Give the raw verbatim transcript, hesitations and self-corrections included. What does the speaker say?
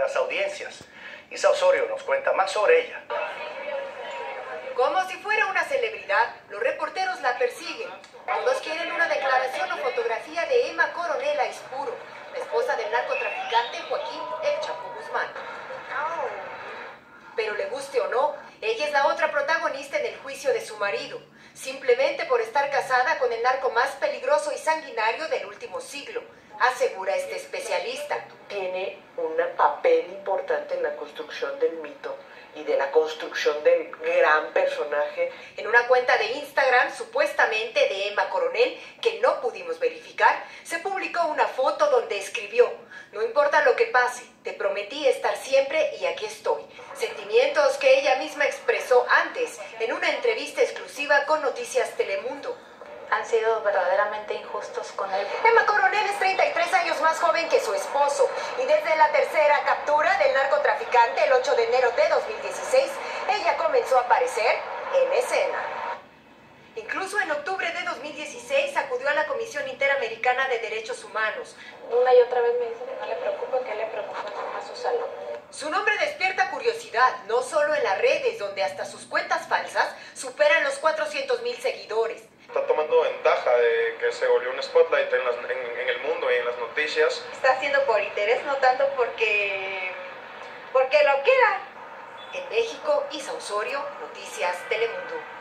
las audiencias. Isa Osorio nos cuenta más sobre ella. Como si fuera una celebridad, los reporteros la persiguen. Todos quieren una declaración o fotografía de Emma Coronel Aispuro, la esposa del narcotraficante Joaquín El Chapo Guzmán. Pero le guste o no, ella es la otra protagonista en el juicio de su marido, simplemente por estar casada con el narco más peligroso y sanguinario del último siglo, asegura este especialista. Tiene un papel importante en la construcción del mito y de la construcción del gran personaje. En una cuenta de Instagram, supuestamente de Emma Coronel, que no pudimos verificar, se publicó una foto donde escribió: no importa lo que pase, te prometí estar siempre y aquí estoy. Sentimientos que ella misma expresó antes en una entrevista exclusiva con Noticias Telemundo. Han sido verdaderamente injustos con él. Emma Coronel es treinta y tres años más joven que su esposo y desde la tercera captura del narcotraficante el ocho de enero de dos mil dieciséis, ella comenzó a aparecer en escena. Incluso en octubre de dos mil dieciséis acudió a la Comisión Interamericana de Derechos Humanos. Una y otra vez me dice que no le preocupa, que le preocupa a su salud. Su nombre despierta curiosidad, no solo en las redes, donde hasta sus cuentas falsas superan los cuatrocientos mil seguidores. Está tomando ventaja de que se volvió un spotlight en, las, en, en el mundo y en las noticias. Está haciendo por interés, no tanto porque, porque lo quiera. En México, Isa Osorio, Noticias Telemundo.